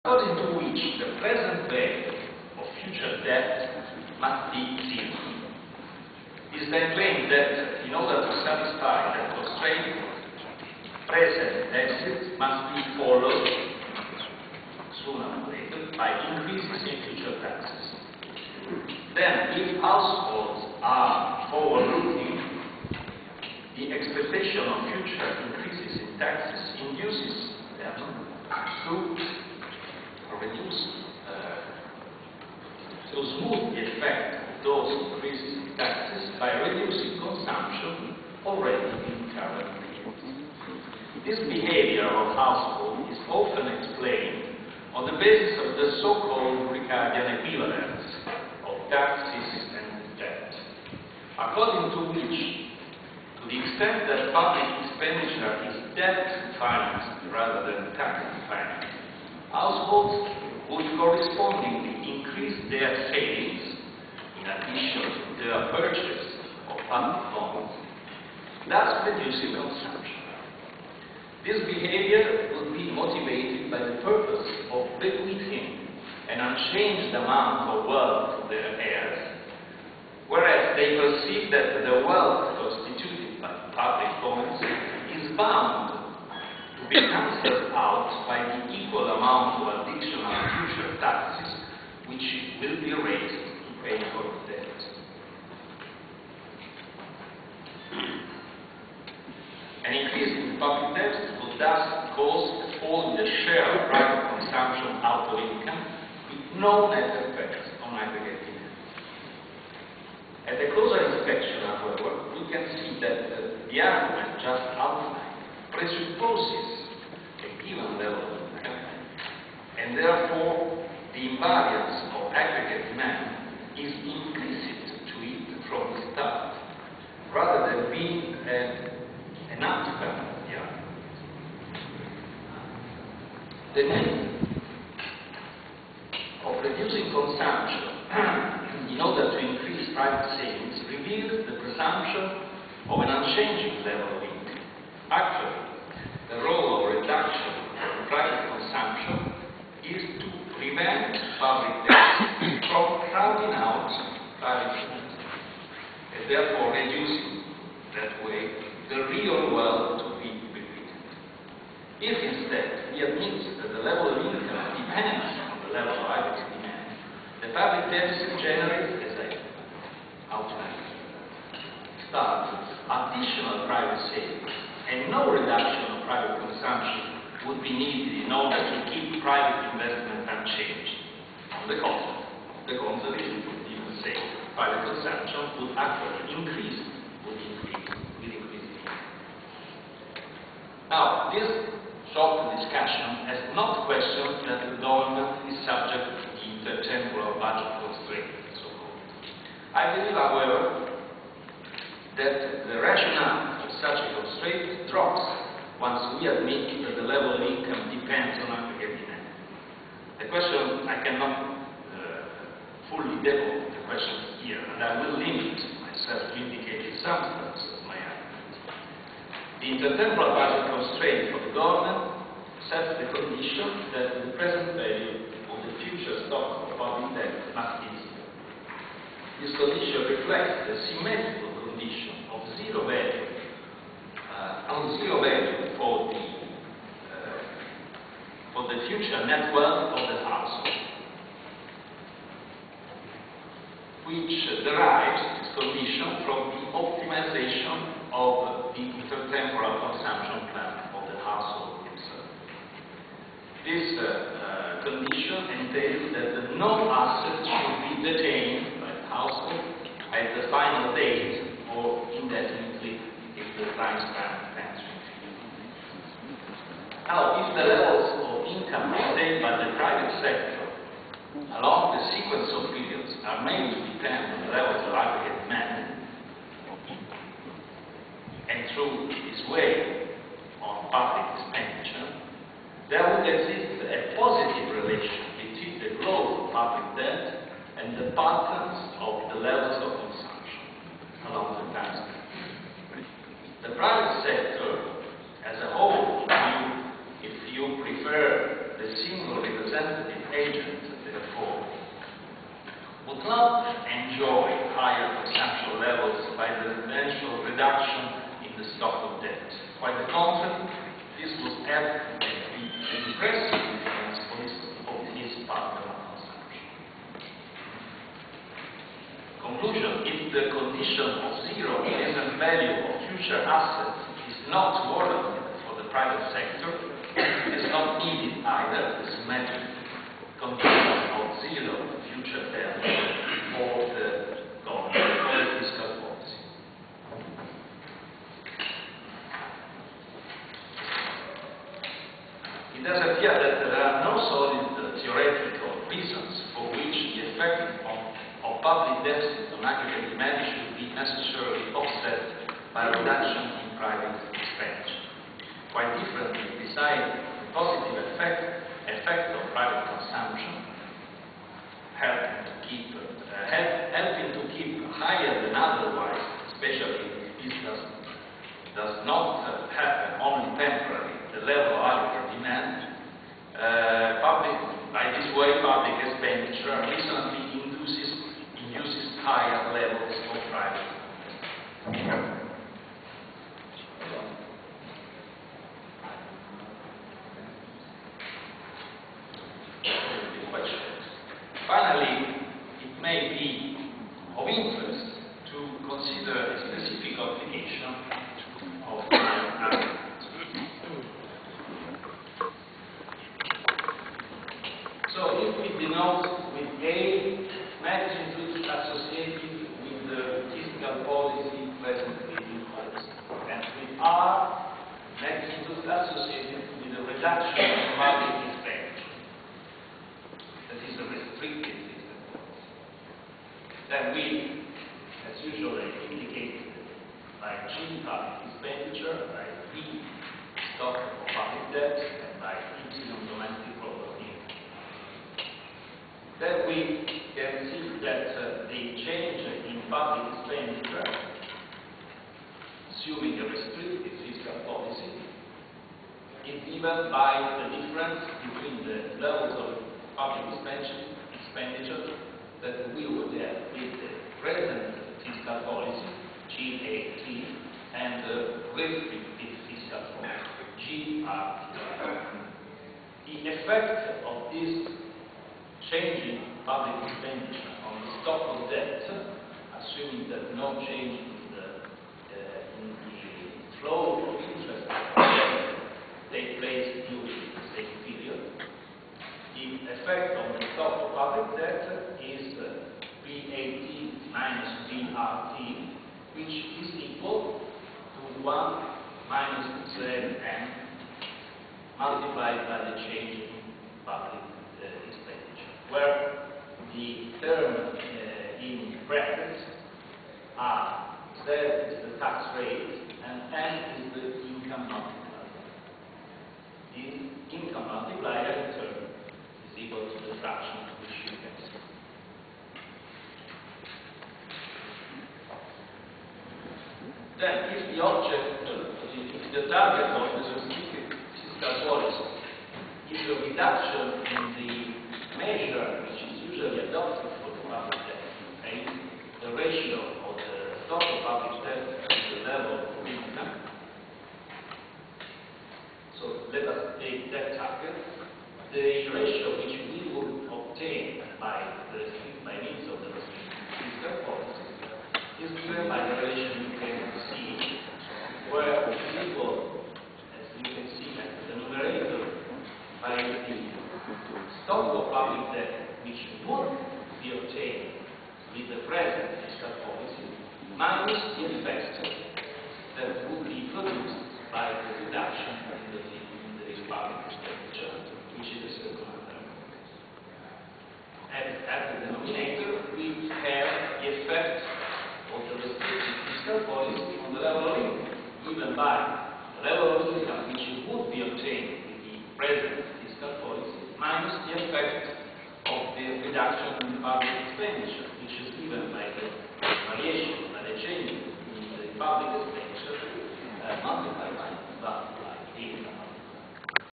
according to which the present value of future debt must be zero. It is then claimed that in order to satisfy that constraint, present deficits must be followed sooner or later by increases in future taxes. Then, if households are forward-looking, the expectation of future increases in taxes induces them to smooth the effect of those increases in taxes by reducing consumption already in current periods. This behavior of households is often explained on the basis of the so-called Ricardian equivalence of taxes and debt, according to which, to the extent that public expenditure is debt-financed rather than tax-financed, households would correspondingly increase their savings in addition to their purchase of public bonds, thus reducing consumption. This behavior would be motivated by the purpose of bequeathing an unchanged amount of wealth to their heirs, whereas they perceive that the wealth constituted by public bonds is bound to be cancelled out by the equal amount of additional future taxes which will be raised to pay for the debt. An increase in public debt would thus cause a fall in the share of private consumption out of income with no net effect on aggregate demand. At a closer inspection, however, we can see that the argument just outlined presupposes a given level of income, and therefore the invariance of aggregate demand is implicit to it from the start, rather than being an outcome of the argument. The need of reducing consumption in order to increase private savings reveals the presumption of an unchanging level of income. Actually, the role of reduction in private consumption is to prevent public debt from crowding out private demand, and therefore reducing that way the real wealth to be bequeathed. If instead we admit that the level of income depends on the level of aggregate demand, the public deficit generates, as I outlined, additional private savings, and no reduction of private consumption would be needed in order to keep private investment unchanged. On the contrary, it would even say private consumption would actually increase with increasing income. Now, this short discussion has not questioned that the government is subject to the intertemporal budget constraint, so-called. I believe, however, that the rationale of such a constraint drops once we admit that the level of income depends on aggregate demand. The question, I cannot fully develop the question here, and I will limit myself to indicating some parts of my argument. The intertemporal budget constraint for the government sets the condition that the present value of the future stock of public debt must be zero. This condition reflects the symmetrical condition of zero value for the future net wealth of the household, which derives this condition from the optimization of the intertemporal consumption plan of the household itself. This condition entails that no asset should be detained by the household at the final date or indefinitely if the time span ends. Now, if the levels of income obtained by the private sector along the sequence of periods are made to depend on the levels of aggregate demand, and through this way on public expenditure, there would exist a positive relation between the growth of public debt and the patterns of the levels of consumption along the time span. The private sector as a whole, if you prefer the single representative agent, therefore, would not enjoy higher consumption levels by the eventual reduction in the stock of debt. Quite the contrary, this would have a depressive influence on his partner consumption. Conclusion: if the condition of zero present value of future assets is not warranted for the private sector, it is not needed either the symmetric condition of zero future value for the government or the fiscal policy. It does appear that there are no solid theoretical reasons for which the effect of public deficit on aggregate demand should be necessarily offset by reduction in private expenditure. Quite differently, besides the positive effect of private consumption, helping to keep higher than otherwise, especially if this does not happen only temporarily, the level of aggregate demand, by this way public expenditure recently induces higher levels of private. Finally, it may be of interest to consider a specific application of the argument. So if we denote with A magnitude associated with the fiscal policy presently in place, and with R magnitude associated with the reduction in public expenditure, that is a restricted fiscal policy, then we, as usually indicated by G public expenditure, by B stock of public debt, and by Y domestic property. Then we can see that the change in public expenditure, assuming a restricted fiscal policy, is given by the difference between the levels of public expenditure that we would have with the present fiscal policy, GAT, and the restricted fiscal policy, GRT. The effect of this changing public expenditure on the stock of debt, assuming that no change in the flow of interest take place during the same period, the effect on the stock of public debt is PAT minus BRT, which is equal to 1 minus ZM multiplied by the change in public expenditure, where the term in brackets are Z is the tax rate and M is the income multiplier. The income multiplier in turn is equal to the fraction which you can see. Then, if the object, if the target of the restricted fiscal policy is a reduction in the measure which is usually adopted for the public debt, and the ratio of the stock of public debt to the level of income. So let us take that target. The ratio which we would obtain by means of the restricted fiscal policy is given by the relation you can see, where it is equal, as you can see at the numerator, by the stock of public debt which would be obtained with the present fiscal policy minus the effect that would be produced by the reduction in the public expenditure, which is the circular term. And at the denominator, we have the effect of the restricted fiscal policy on the level of income, given by the level of